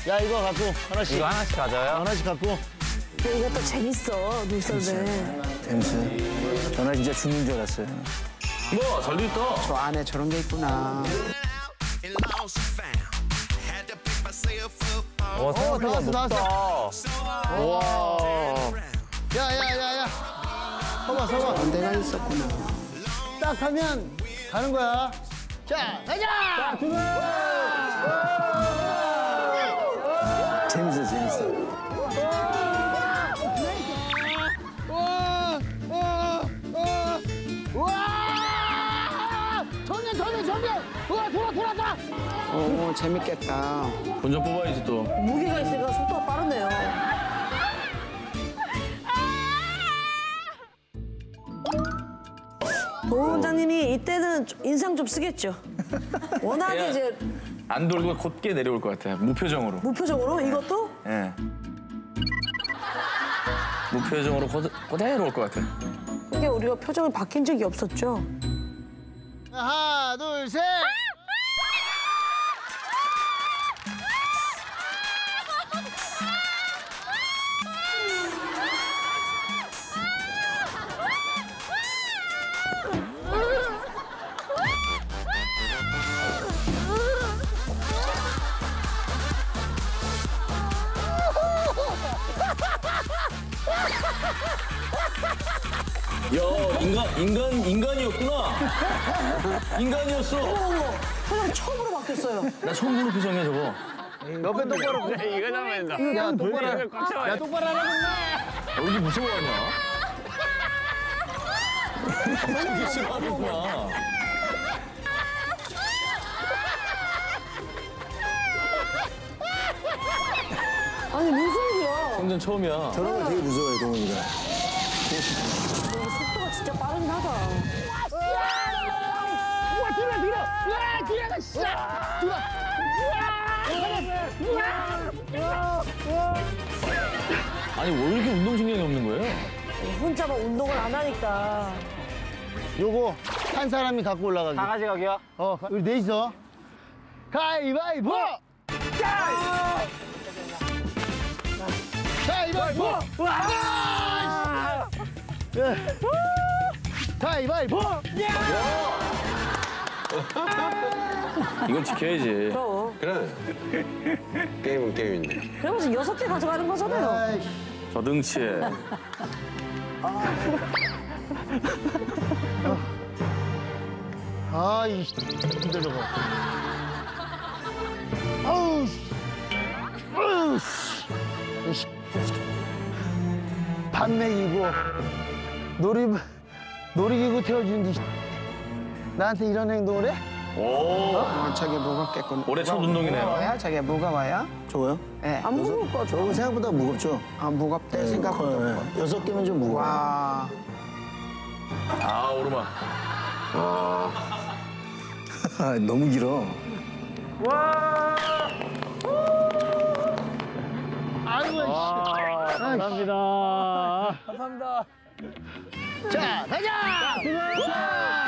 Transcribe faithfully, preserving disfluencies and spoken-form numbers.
야, 이거 갖고 하나씩. 이거 하나씩 가져요? 하나씩 갖고. 근데 이것도 재밌어, 눈썰매. 재밌어요. 저는 진짜 죽는 줄 알았어요. 뭐, 절도 있다. 저 안에 저런 게 있구나. 와, 생각보다 높다. 와. 야, 야, 야, 야. 서봐, 서봐. 내가 있었구나. 딱 하면 가는 거야. 자, 가자! 자, 두 번! 재밌어, 재밌어. 우와! 전면, 전면, 전면! 우와, 돌아, 돌아, 돌아! 오, 재밌겠다. 본전 뽑아야지 또. 무게가 있으니까 속도가 빠르네요. 도 원장님이 이때는 좀 인상 좀 쓰겠죠. 워낙에 이제 안 돌고 곧게 내려올 것 같아. 무표정으로. 무표정으로 이것도 예. 무표정으로 곧, 그대로 올 것 같아. 이게 우리가 표정이 바뀐 적이 없었죠. 하나, 둘, 셋! 야, 인간, 인간, 인간이었구나. 인간이었어. 어머, 표정 처음으로 바뀌었어요. 나 처음 보는 표정이야, 저거. 옆에 똑바로. 이거 잡아낸다. 야, 똑바로. 꽉 야, 똑바로 하라고. 여기 무서워하냐? 되게 싫어하는구나. 아니 무슨 일이야? 생전 처음이야. 저런 거 되게 무서워요, 동훈이가. 속도가 진짜 빠르긴 하다. 우와, 뒤로, 뒤로! 우와, 뒤로, 씨! 뒤로! 아니, 왜 이렇게 운동신경이 없는 거예요? 혼자 막 운동을 안 하니까. 요거 한 사람이 갖고 올라가기. 다 가져가기야? 어, 우리 넷이서. 가위바위보! 가위바위보! 와! 가위바위보! 이건 지켜야지. 그럼. 그래. 게임은 게임인데. 그러면서 여섯 개 가져가는 거잖아요. 아이씨. 저 등치에. 아이, 힘들어. 아우, 씨. 아우, 씨. 이 씨. 밥 먹이고, 놀이, 놀이기구 태워주는데, 나한테 이런 행동을 해? 오. 어, 저게 무겁겠군. 올해 첫 운동이네요. 무거워요? 저게 무거워요? 저거요? 네. 안 무거울 것 같아. 저거 생각보다 무겁죠? 아, 무겁대, 생각보다. 네, 여섯 개면 좀 무거워. 와. 아, 오르막. 너무 길어. 아이고, 씨. 감사합니다. 자, 가자!